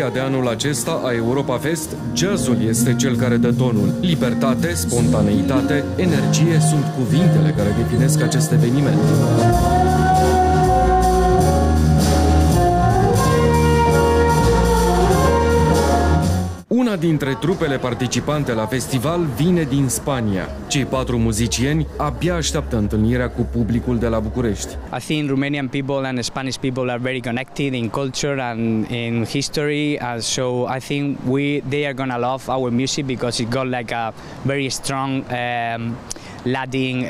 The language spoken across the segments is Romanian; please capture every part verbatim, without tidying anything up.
Ediția de anul acesta a Europa Fest, jazzul este cel care dă tonul. Libertate, spontaneitate, energie sunt cuvintele care definesc acest eveniment. Una dintre trupele participante la festival vine din Spania. Cei patru muzicieni abia așteaptă întâlnirea cu publicul de la București. I think Romanian people and Spanish people are very connected in culture and in history, and so I think we they are gonna love our music because it got like a very strong um, Latin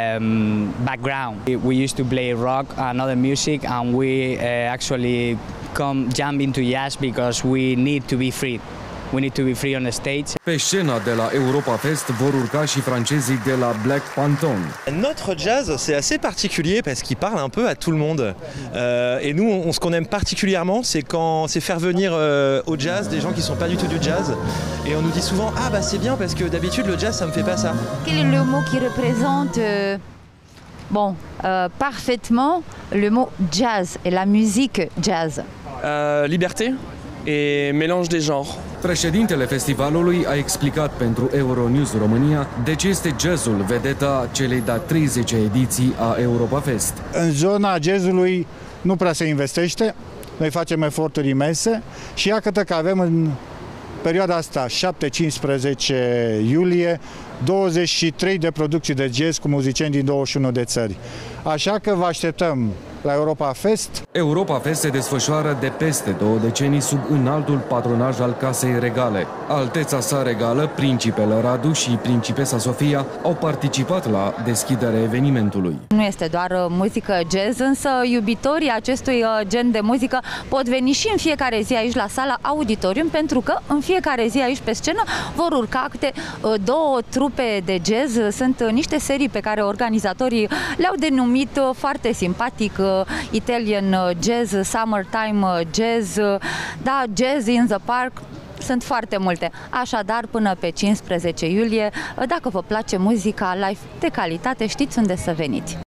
um, background. We used to play rock and other music, and we uh, actually come jump into jazz because we need to be free. We need to be free on the stage. Pe scena de la Europa Fest vor urca și francezii de la Black Panton. Notre jazz, c'est assez particulier parce qu'il parle un peu à tout le monde. Euh, et nous, on, ce qu'on aime particulièrement, c'est quand c'est faire venir euh, au jazz des gens qui sont pas du tout du jazz. Et on nous dit souvent, ah bah c'est bien parce que d'habitude le jazz ça me fait pas ça. Quel est le mot qui représente euh, bon, euh, parfaitement le mot jazz et la musique jazz? Euh, liberté et mélange des genres. Președintele festivalului a explicat pentru Euronews România de ce este jazzul vedeta celei de-a treizecea ediții a Europa Fest. În zona jazzului nu prea se investește, noi facem eforturi imense și iată că avem în perioada asta, șapte cincisprezece iulie, douăzeci și trei de producții de jazz cu muzicieni din douăzeci și unu de țări. Așa că vă așteptăm la Europa Fest. Europa Fest se desfășoară de peste două decenii sub înaltul patronaj al Casei Regale. Alteța sa regală, Principele Radu și Principesa Sofia au participat la deschiderea evenimentului. Nu este doar muzică jazz, însă iubitorii acestui gen de muzică pot veni și în fiecare zi aici la sala Auditorium, pentru că în fiecare zi aici pe scenă vor urca câte două trupe de jazz. Sunt niște serii pe care organizatorii le-au denumit foarte simpatic Italian Jazz, Summertime Jazz, da, Jazz in the Park. Sunt foarte multe. Așadar, până pe cincisprezece iulie, dacă vă place muzica live de calitate, știți unde să veniți.